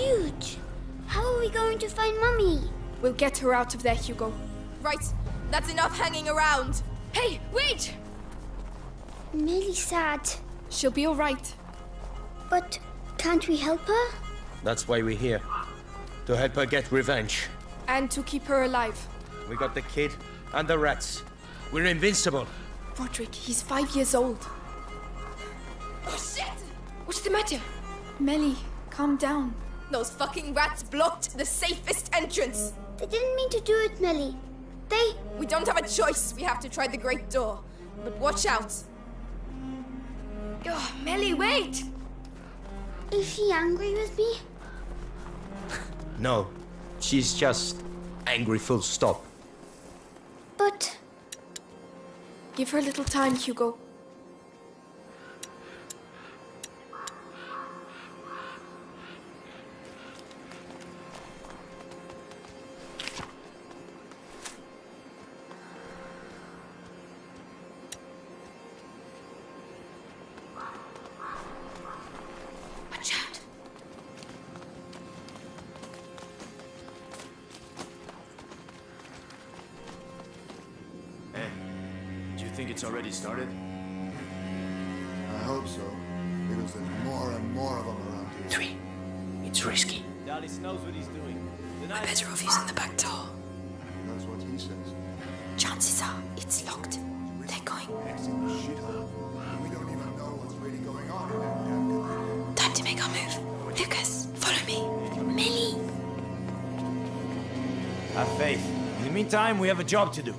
huge. How are we going to find Mummy? We'll get her out of there, Hugo. Right, that's enough hanging around. Hey, wait! I'm really sad. She'll be all right. But can't we help her? That's why we're here. To help her get revenge. And to keep her alive. We got the kid and the rats. We're invincible. Roderick, he's 5 years old. Oh shit! What's the matter? Melly, calm down. Those fucking rats blocked the safest entrance. They didn't mean to do it, Melly. We don't have a choice. We have to try the great door. But watch out. Oh, Melly, wait! Is she angry with me? No, she's just angry full stop. But... Give her a little time, Hugo. Watch out. Hey, do you think it's already started? I hope so, because there's more and more of them around here. 3. It's risky. Dallas knows what he's doing. We're better off using the back door. That's what he says. Chances are it's locked. They're going. Next in the shithole. We don't even know what's really going on in that damn cathedral. Time to make our move. Lucas, follow me. Millie! Have faith. In the meantime, we have a job to do.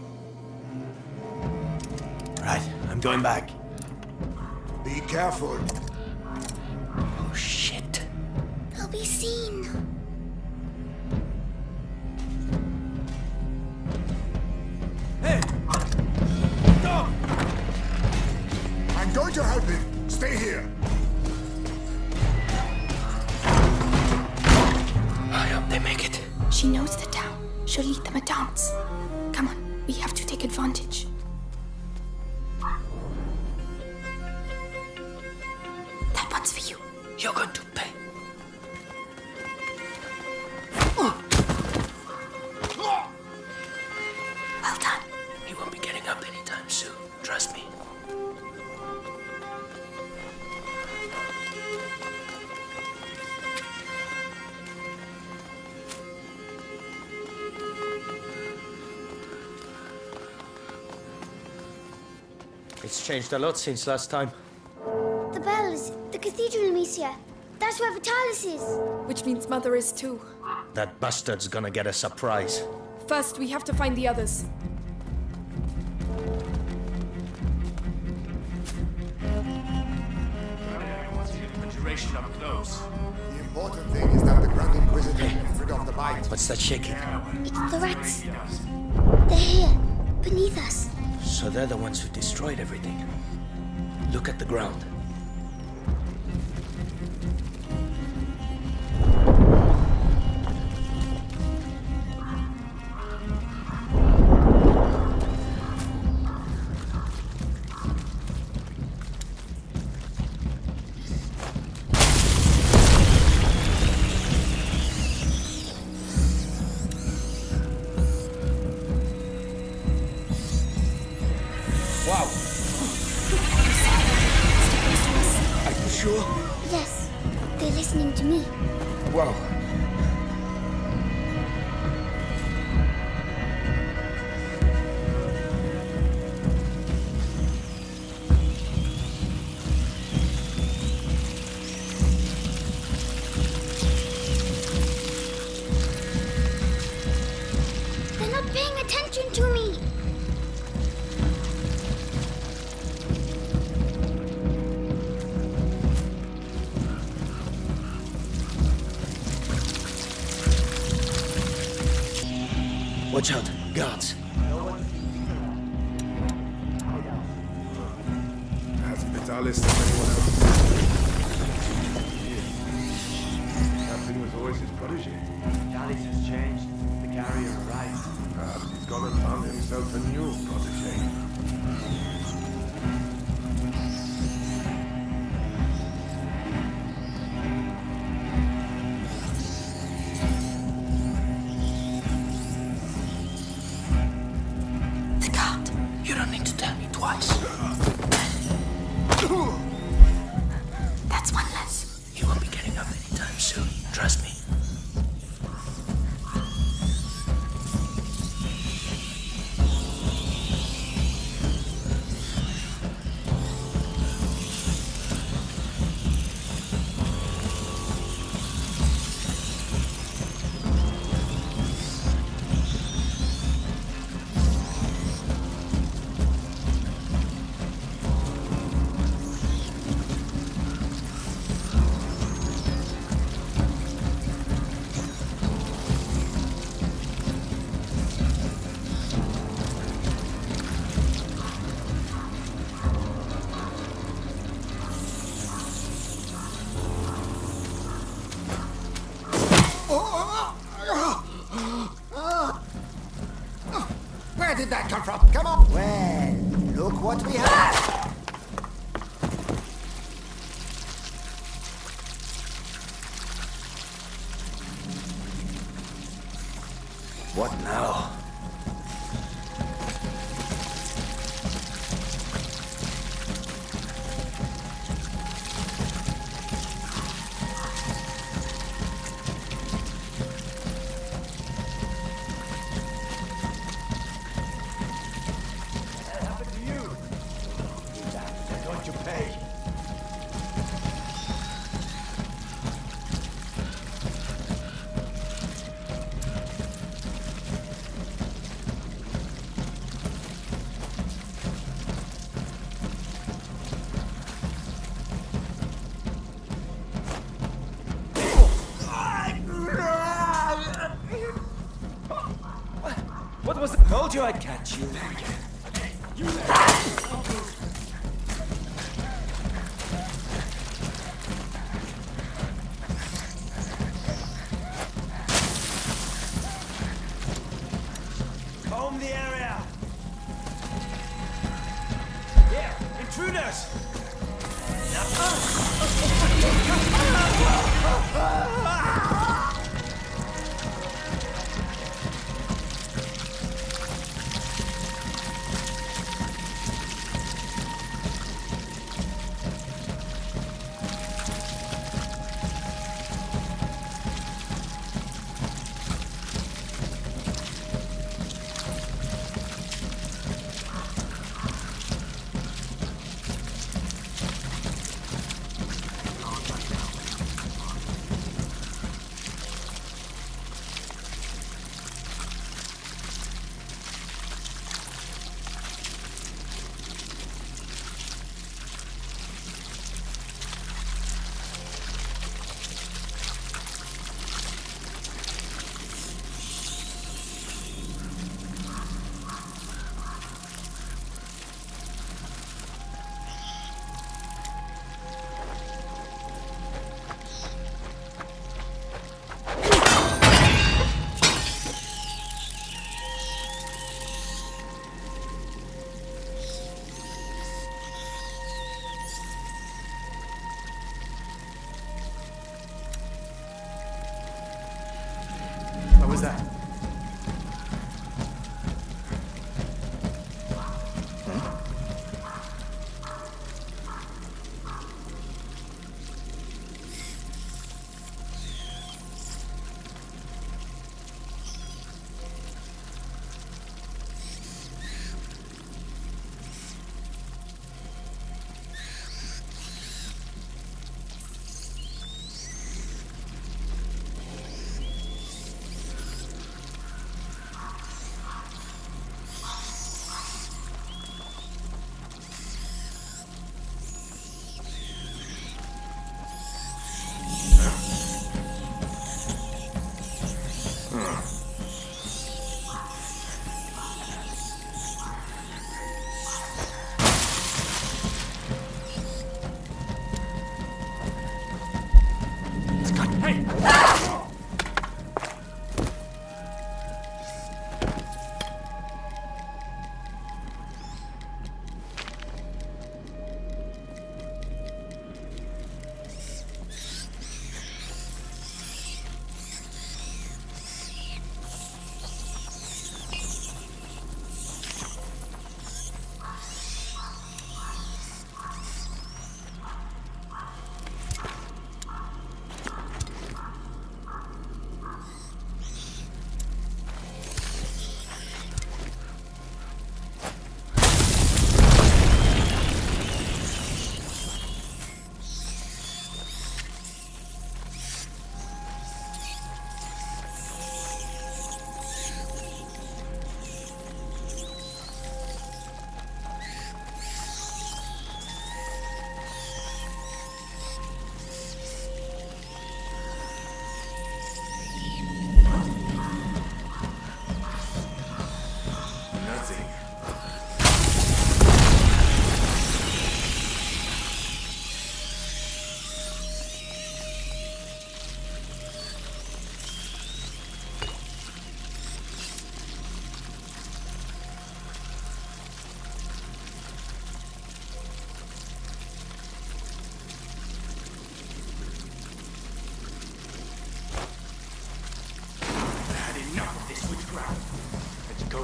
Right, I'm going back. Be careful. Oh shit. I'll be seen. Hey! Stop! I'm going to help him. Stay here. I hope they make it. She knows the town. She'll lead them a dance. Come on, we have to take advantage. That one's for you. You're going to pay. Well done. He won't be getting up anytime soon. Trust me. It's changed a lot since last time. The bells, the cathedral, Amicia. That's where Vitalis is. Which means Mother is too. That bastard's gonna get a surprise. First, we have to find the others. Duration up close. The important thing is that the Grand Inquisitor gets rid of the bite. What's that shaking? It's the rats. They're here, beneath us. So they're the ones who destroyed everything. Look at the ground. Wow. Are you sure? Yes, they're listening to me. Wow. They're not paying attention to me. Watch out, guards. Has Vitalis than anyone else? Captain was always his protege. Dallas has changed. The carrier arrived. Perhaps he's gone and found himself a new protege. The guard. You don't need to tell me twice. That's one less. He won't be getting up anytime soon. Trust me. Where did that come from? Come on! Well, look what we have! What now? What was it? Told you I'd catch you. You there. Comb the area. Here, intruders.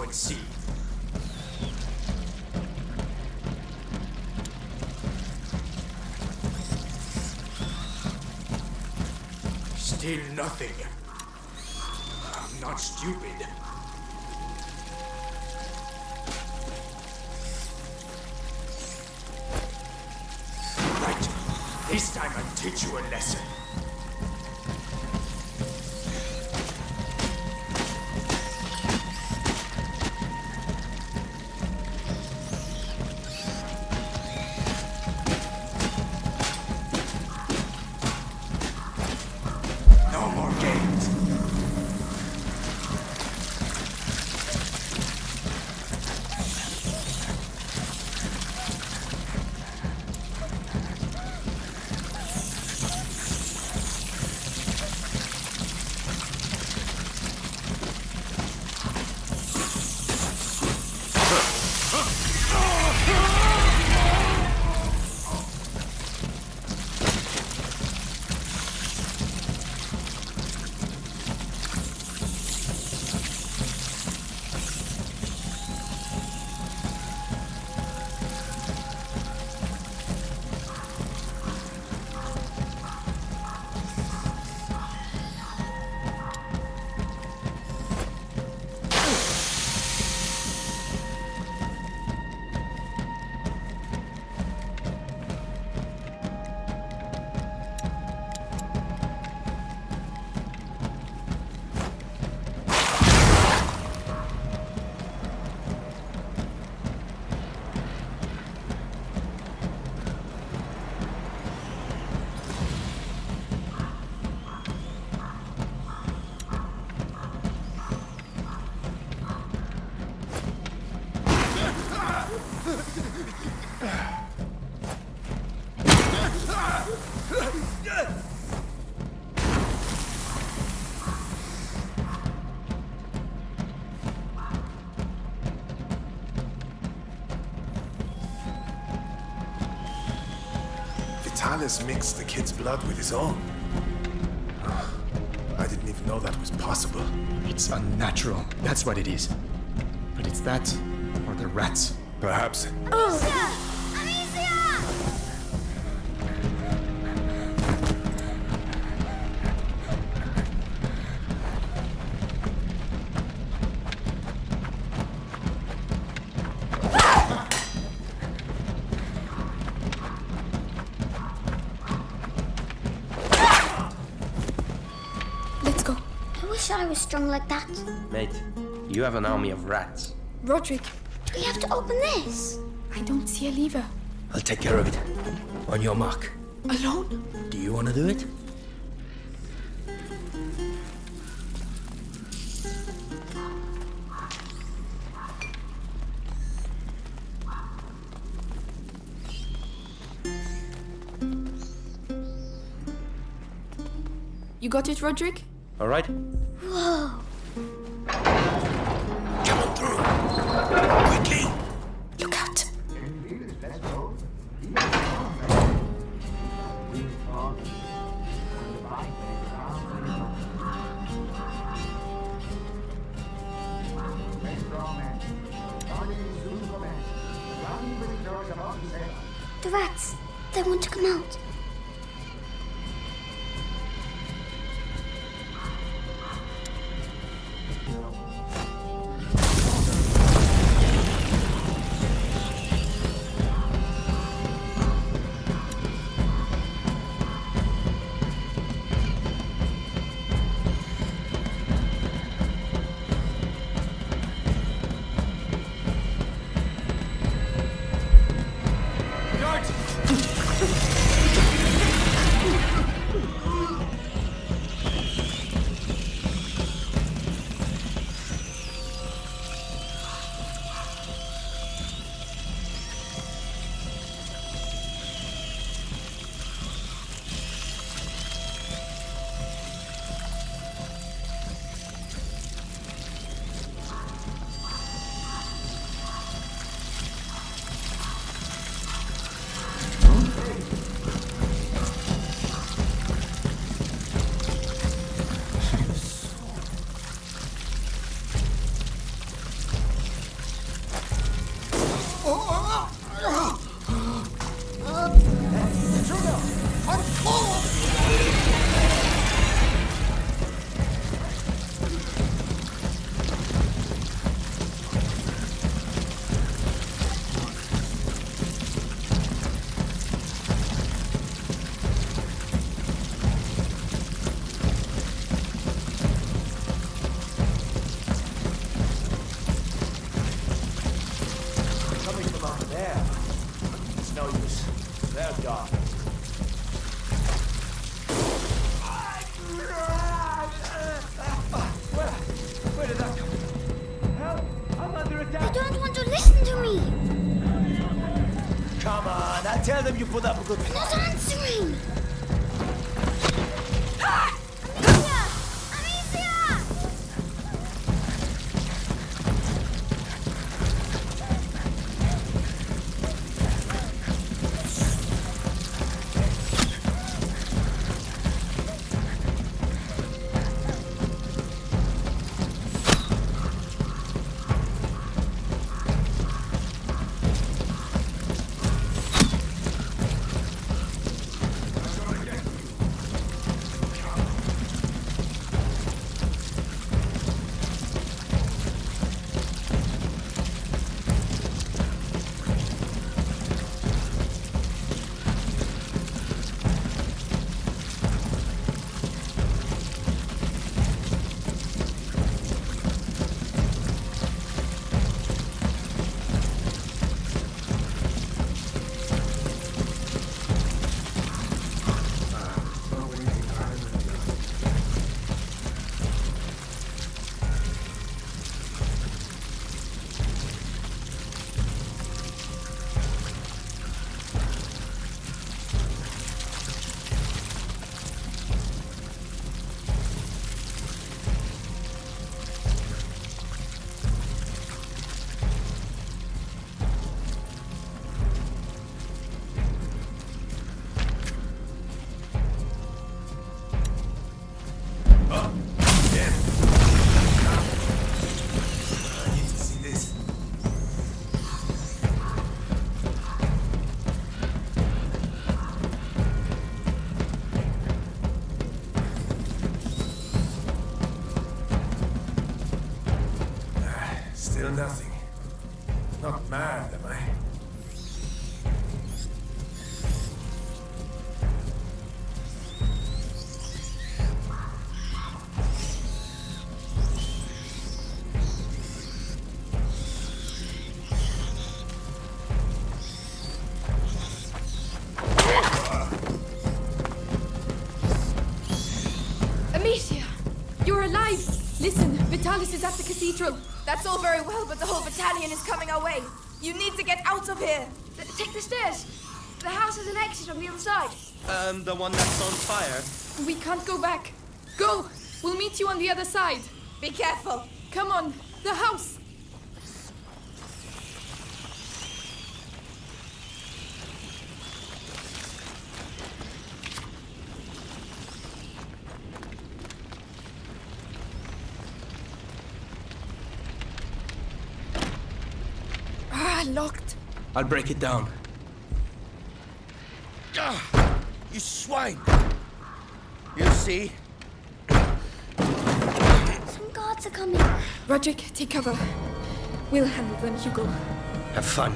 and see. Still nothing. I'm not stupid. Right. This time I'll teach you a lesson. No more games. Vitalis mixed the kid's blood with his own. I didn't even know that was possible. It's unnatural. That's what it is. But it's that, or the rats. Perhaps. Amicia! Amicia! Let's go. I wish I was strong like that. Mate, you have an army of rats. Roderick, Do we have to open this? I don't see a lever. I'll take care of it. On your mark. Alone? Do you want to do it? You got it, Roderick? All right? Whoa! Come on through. Quickly. Look out. The rats. They want to come out. They're gone. Where did that come from? Help! I'm under attack! They don't want to listen to me! Come on, I tell them you put up a good fight. Not answering! Ah! Amicia! Amicia! Still nothing. Not mad, am I? Amicia! You're alive! Listen, Vitalis is at the cathedral. That's all very well, but the whole battalion is coming our way. You need to get out of here. Take the stairs. The house has an exit on the other side. The one that's on fire? We can't go back. Go! We'll meet you on the other side. Be careful. Come on, the house. Locked. I'll break it down. You swine! You see? Some guards are coming. Roderick, take cover. We'll handle them, Hugo. Have fun.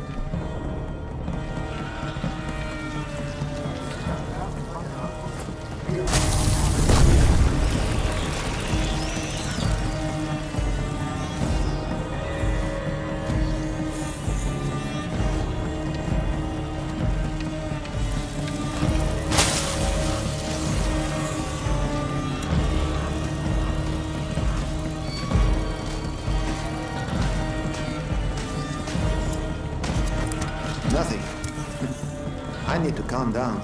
Nothing. I need to calm down.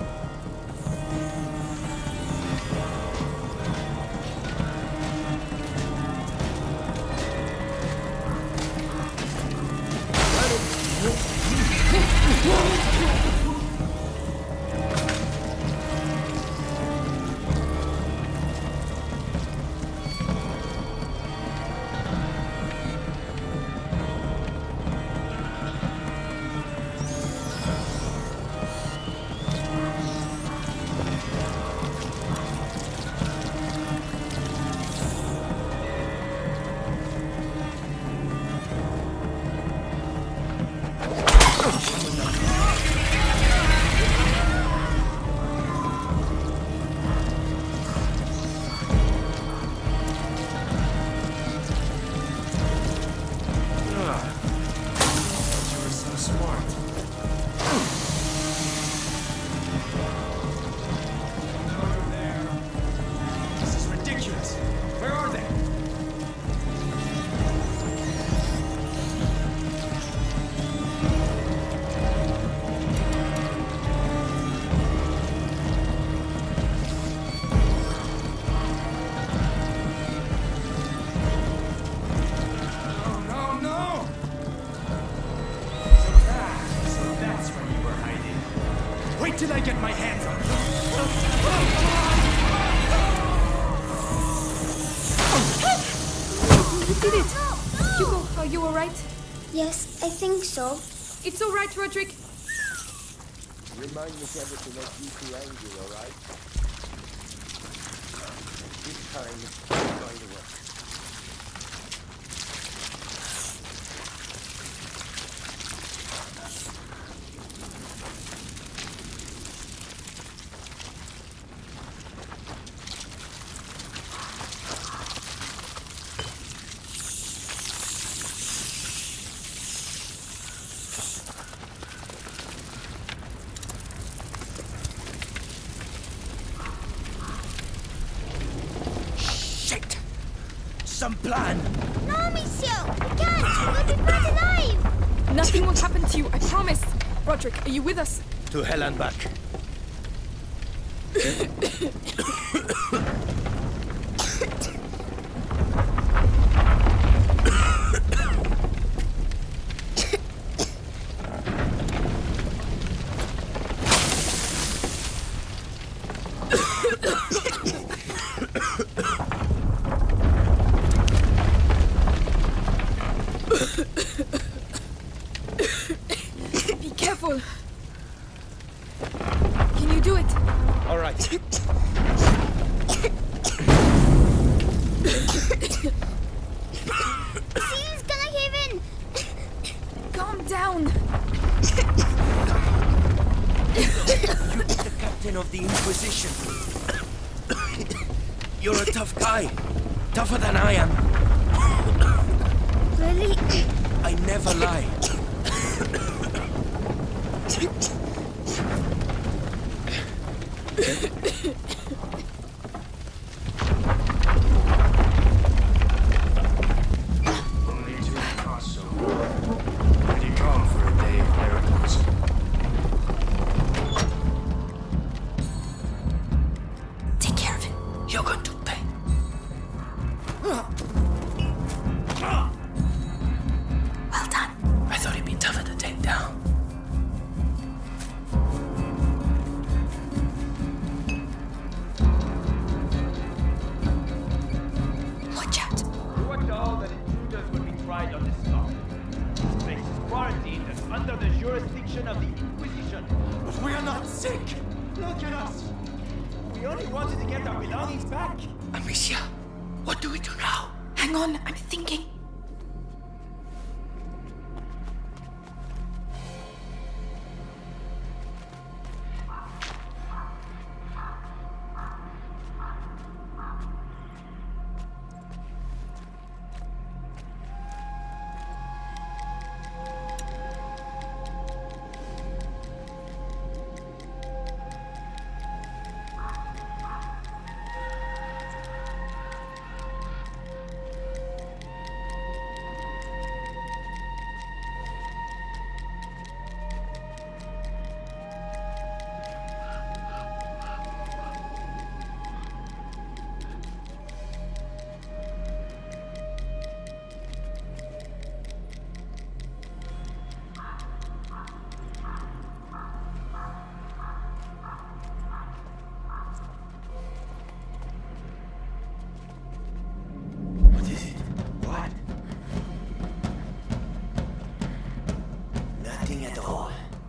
till I get my hands on them. You did it! Hugo, are you alright? Yes, I think so. It's alright, Roderick. Remind me never to make you too angry, alright? This time, it's going to work. Some plan! No, monsieur! We can't! We'll be brought alive! Nothing will happen to you, I promise. Roderick, are you with us? To hell and back. Be careful. Can you do it? All right. Seal's gonna give in! Calm down. You're the captain of the Inquisition. You're a tough guy. Tougher than I am. Really? I never lie. Only two costs so pretty calm for a day of miracles. Take care of it. You're going to pay. Well done. I thought he'd be tougher to take down. Watch out. You were told that intruders would be tried on the spot. This place is quarantined and under the jurisdiction of the Inquisition. But we are not sick! Look at us! We only wanted to get our belongings back. Amicia, what do we do now? Hang on, I'm thinking. What is it? What? Nothing at all.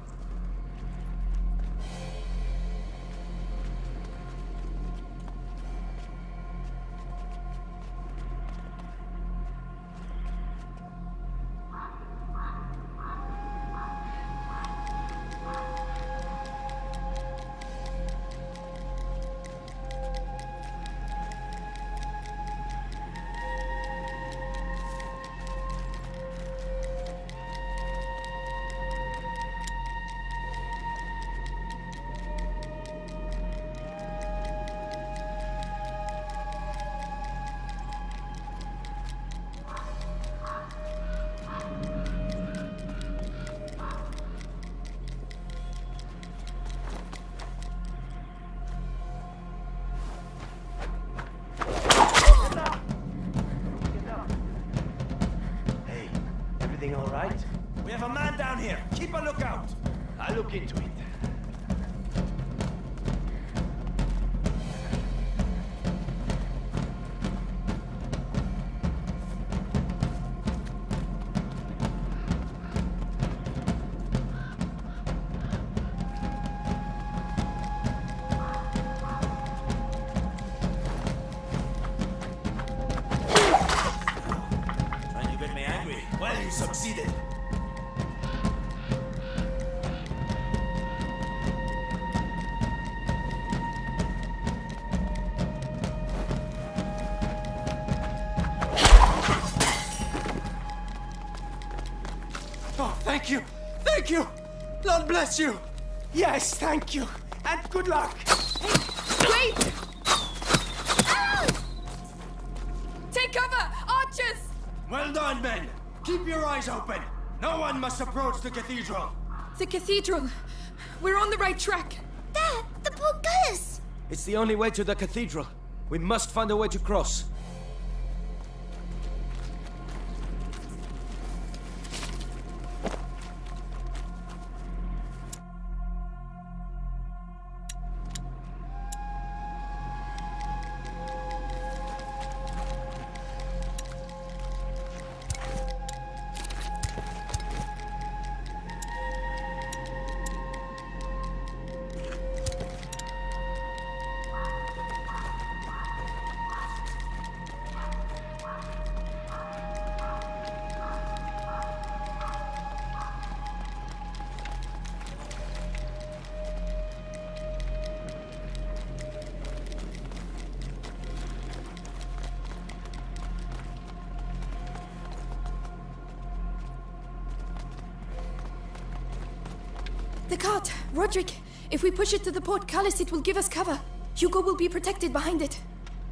Everything all right? We have a man down here. Keep a lookout. I'll look into it. succeeded. Oh, thank you! Thank you! Lord bless you! Yes, thank you! And good luck! Wait! Ow! Take cover! Archers! Well done, men! Keep your eyes open! No one must approach the cathedral! The cathedral. We're on the right track. There! The portcullis! It's the only way to the cathedral. We must find a way to cross. The cart! Roderick! If we push it to the portcullis, it will give us cover. Hugo will be protected behind it.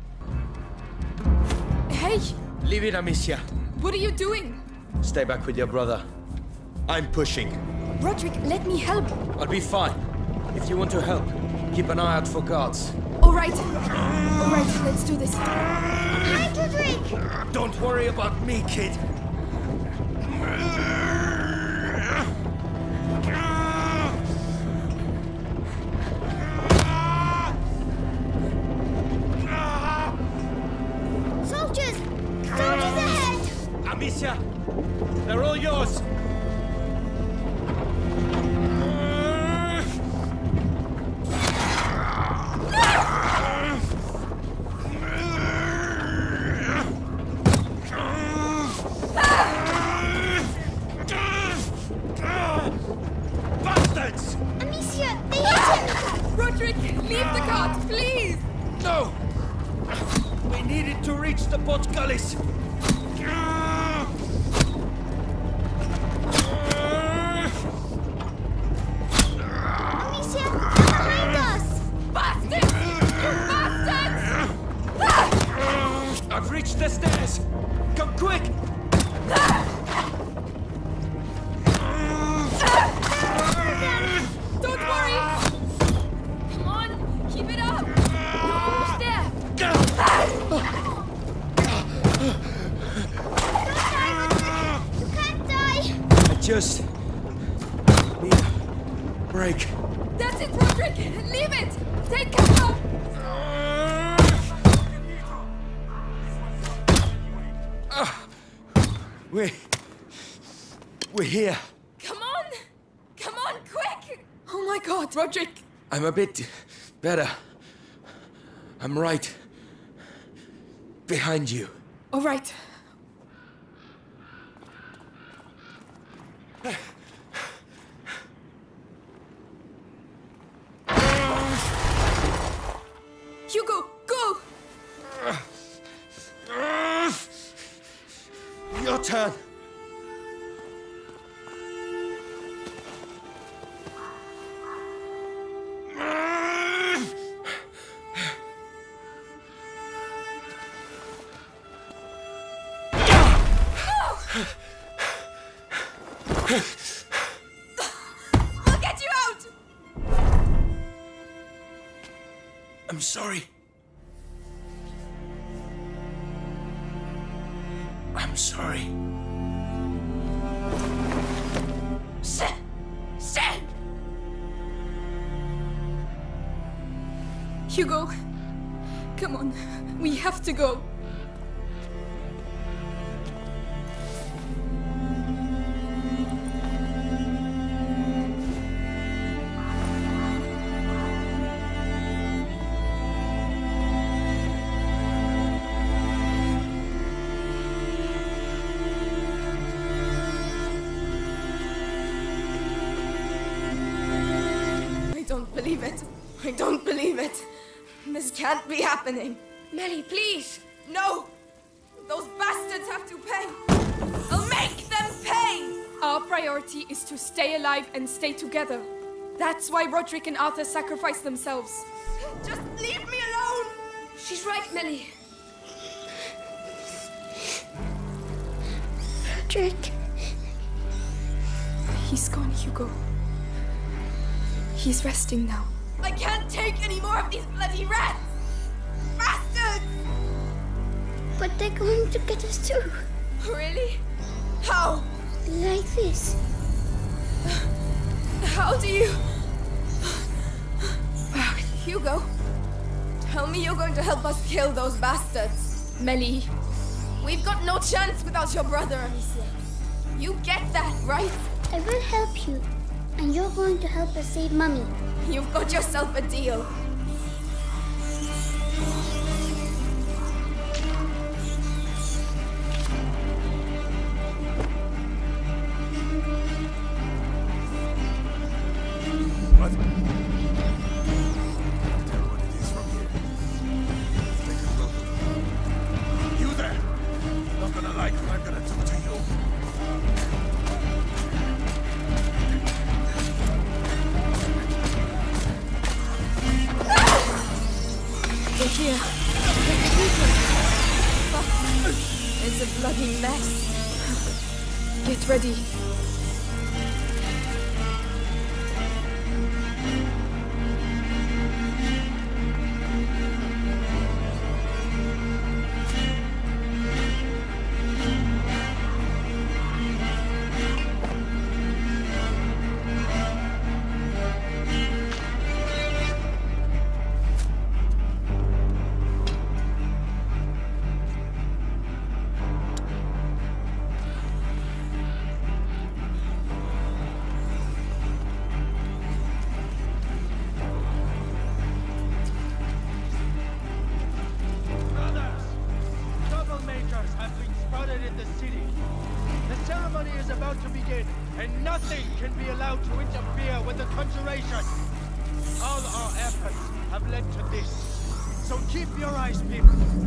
Hey! Leave it, Amicia. What are you doing? Stay back with your brother. I'm pushing. Roderick, let me help. I'll be fine. If you want to help, keep an eye out for guards. Alright. Alright, let's do this. Hi, Roderick! Don't worry about me, kid. Soldiers! Soldiers ahead! Amicia, they're all yours. Bastards! Amicia, they hit him! Roderick, leave the cart, please! No! We needed to reach the portcullis. Amicia, they're behind us! Bastards! You bastards! I've reached the stairs. Come quick! Don't worry! Come on, keep it up! You're almost there! Don't die, Roderick! You can't die! I just need a break. That's it, Roderick! Leave it! Take cover! We're here. Come on! Come on, quick! Oh my god, Roderick! I'm a bit better. I'm right behind you. All right. Hugo, go! Your turn. I'll get you out! I'm sorry. I'm sorry. Shit! Hugo, come on. We have to go. believe it. I don't believe it. This can't be happening. Melly, please. No! Those bastards have to pay. I'll make them pay! Our priority is to stay alive and stay together. That's why Roderick and Arthur sacrificed themselves. Just leave me alone! She's right, Melly. Roderick. He's gone, Hugo. He's resting now. I can't take any more of these bloody rats! Bastards! But they're going to get us too. Really? How? Like this. How do you... Hugo, tell me you're going to help us kill those bastards. Melly. We've got no chance without your brother, Amicia. You get that, right? I will help you. And you're going to help us save Mummy. You've got yourself a deal. What? Tell what it is from here. Take a look. You there! You're not gonna like what I'm gonna do to you. They're here. It's a bloody mess. Get ready. And nothing can be allowed to interfere with the conjuration. All our efforts have led to this. So keep your eyes peeled.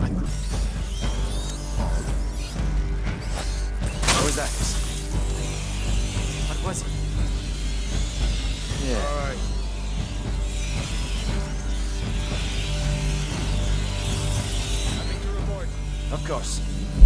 What was that? What was it? Yeah. All right. Nothing to report. Of course.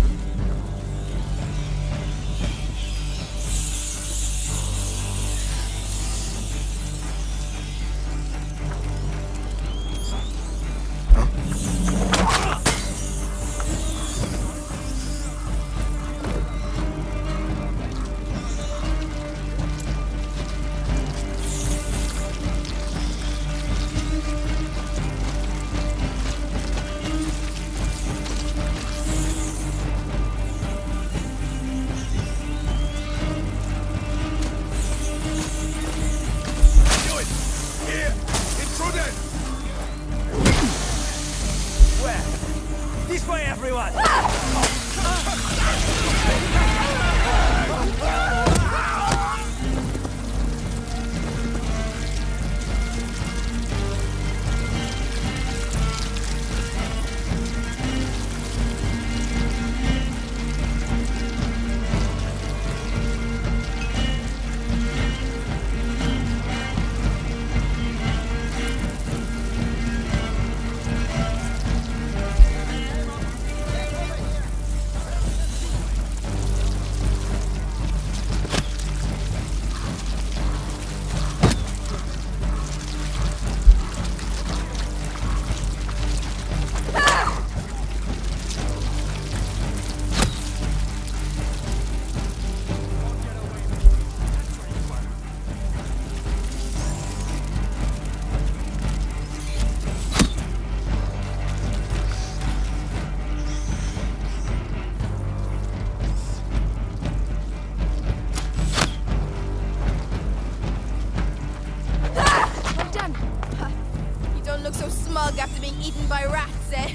After being eaten by rats, eh?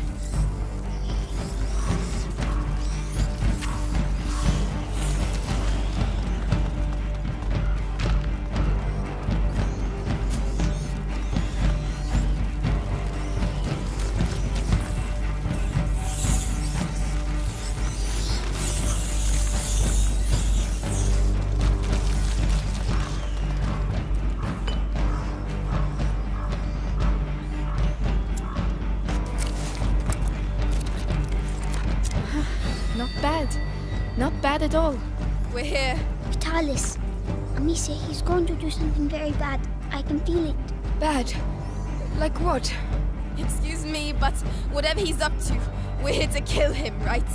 bad at all. We're here. Vitalis. Amicia, he's going to do something very bad. I can feel it. Bad? Like what? Excuse me, but whatever he's up to, we're here to kill him, right?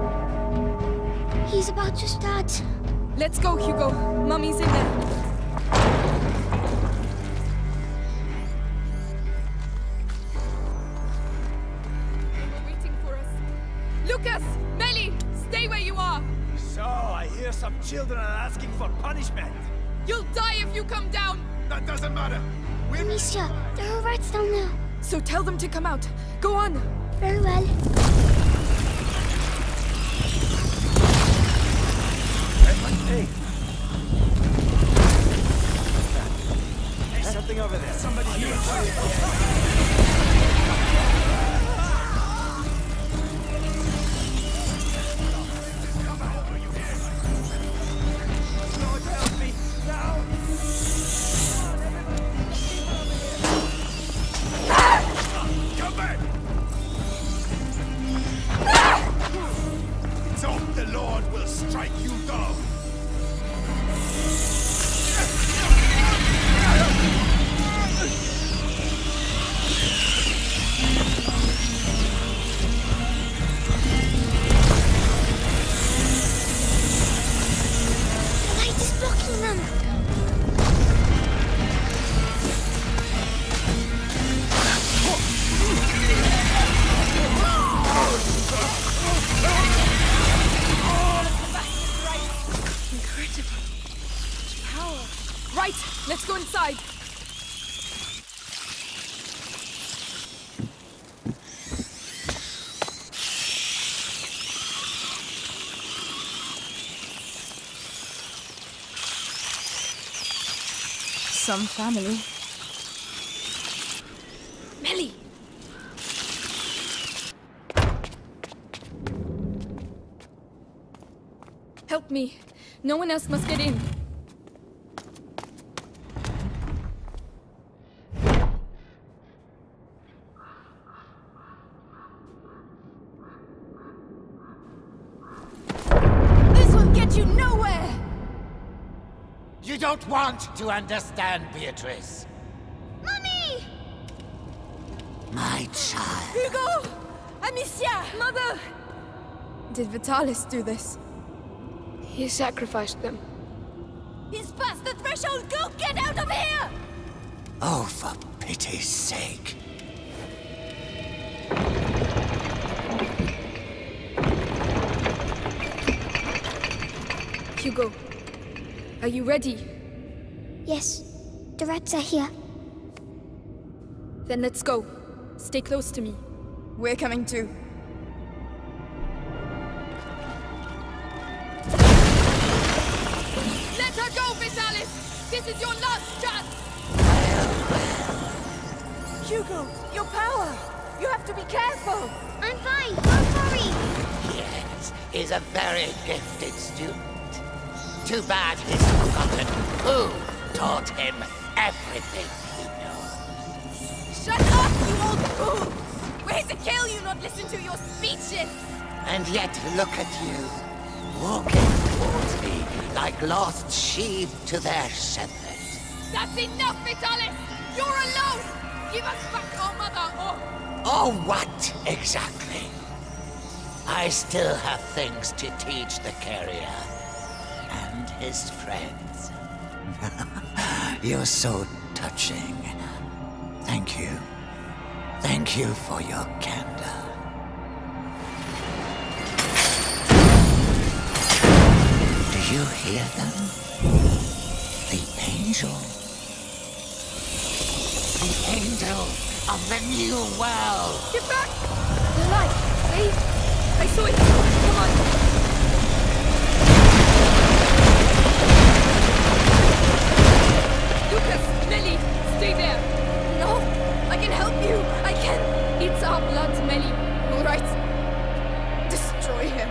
He's about to start. Let's go, Hugo. Mummy's in there. Lucas! Melly! Stay where you are! So, I hear some children are asking for punishment. You'll die if you come down! That doesn't matter. Amicia, there are rats down there. So tell them to come out. Go on! Very well. Hey! Hey, something over there. Somebody here. Let's go inside. Some family. Melly! Help me. No one else must get in. You don't want to understand, Beatrice. Mommy! My child. Hugo! Amicia! Mother! Did Vitalis do this? He sacrificed them. He's past the threshold! Go get out of here! Oh, for pity's sake. Hugo, are you ready? Yes, the rats are here. Then let's go. Stay close to me. We're coming too. Let her go, Vitalis! This is your last chance! Hugo, your power! You have to be careful! I'm fine, don't worry! Yes, he's a very gifted student. Too bad he's forgotten who taught him everything he knows. Shut up, you old fool! We're here to kill you, not listen to your speeches! And yet, look at you, walking towards me like lost sheep to their shepherd. That's enough, Vitalis! You're alone! Give us back our mother, or... Oh, what exactly? I still have things to teach the carrier. And his friends. You're so touching. Thank you. Thank you for your candor. Do you hear them? The angel. The angel of the new world. Get back! The light! I saw it! Come on! Lucas! Melly! Stay there! No! I can help you! I can... It's our blood, Melly. All right. Destroy him.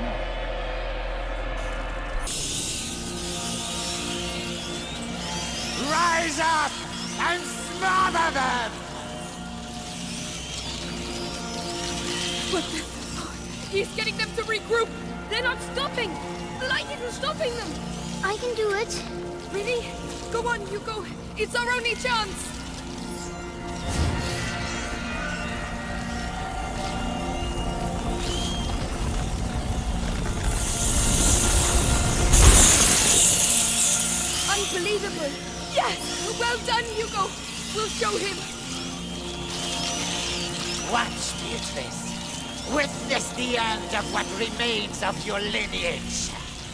Rise up and smother them! What the... He's getting them to regroup! They're not stopping! The light isn't stopping them! I can do it. Really? Go on, Hugo. It's our only chance! Unbelievable! Yes! Well done, Hugo! We'll show him! Watch, Beatrice. Witness the end of what remains of your lineage.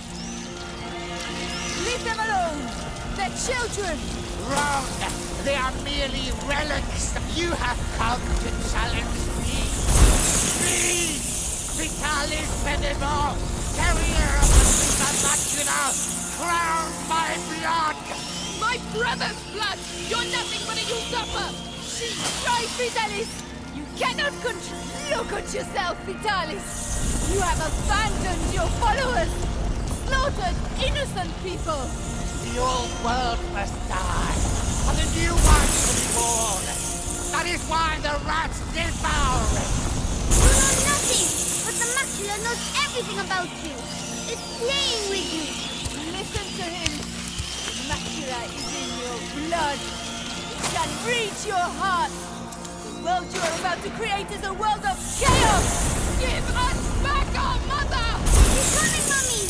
Leave them alone! They're children! Wrong! They are merely relics. You have come to challenge me. Me! Vitalis Benevol, carrier of the Viva Macula, crowned by blood! My brother's blood! You're nothing but a usurper! She's right, Vitalis! You cannot control. Look at yourself, Vitalis! You have abandoned your followers! Slaughtered innocent people! The old world must die, and the new one to be born. That is why the rats devour it. You know nothing, but the macula knows everything about you. It's playing with you. Listen to him. The macula is in your blood. It can reach your heart. The world you are about to create is a world of chaos! Give us back our mother! He's coming, Mummy!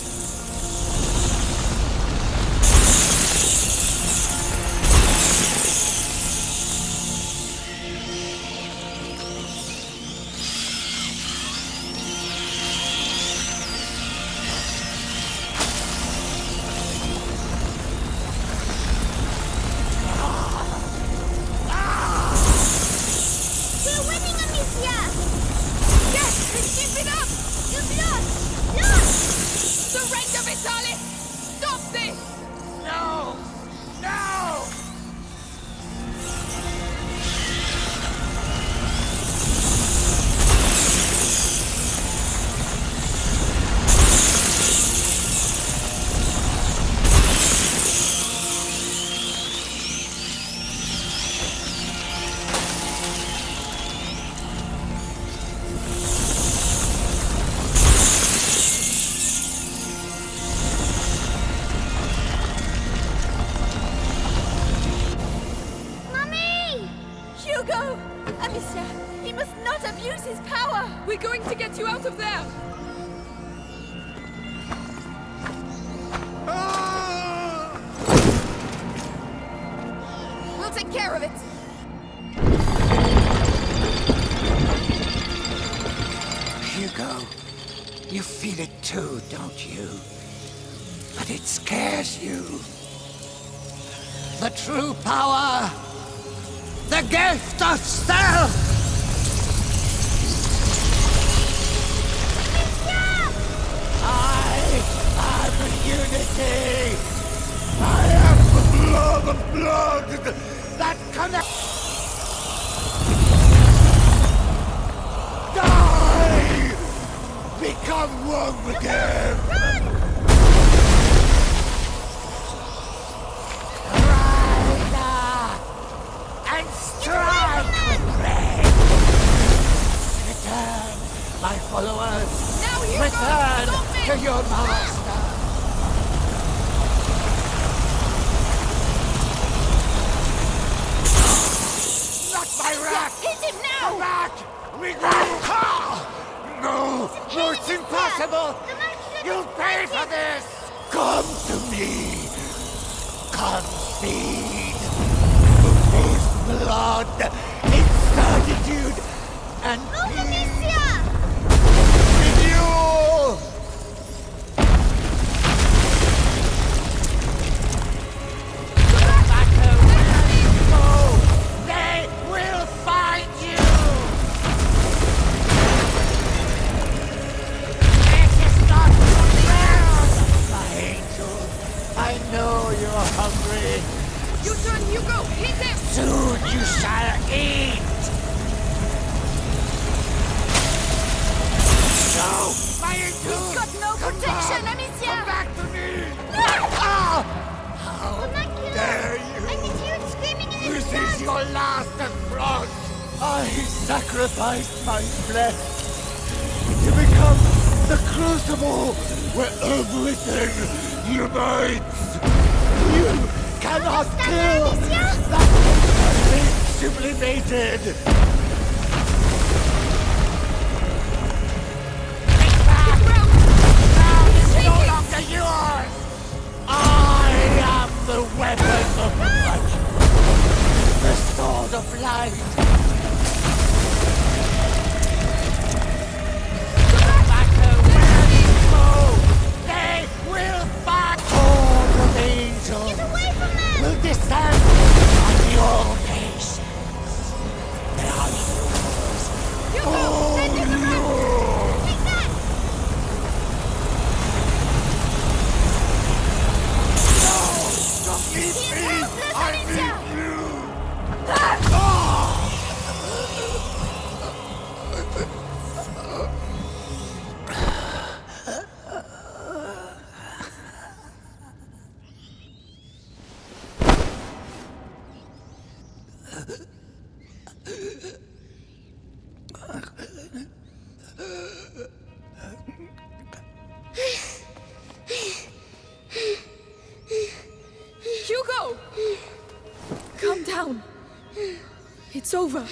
We're going to get you out of there! We'll take care of it! Hugo, you feel it too, don't you? But it scares you. The true power! The gift of self! Unity! I am the blood that connects. Die! Become one again! Rise and strike the red! Return, my followers! Now you return to your master! Hit him now! Come back! No! No, it's impossible! You'll pay for this! Come to me! Concede! His blood, its certitude, and peace! With you! Hungry. You turn, Hugo! Hit him! Soon you shall eat! No! My angel! He's got no protection, Amicia! Come back to me! How dare you! I can hear it screaming in his This blood. is your last affront! I sacrificed my flesh to become The Crucible, where everything unites! You cannot kill that sublimated! Take back! Now is no longer yours! I am the weapon of light! The sword of light! No matter where you go, they will fight! Horde of angels will descend on your patience. They are yours. All yours! Take that! No! Don't leave me! I need you! Hugo! Calm down. It's over.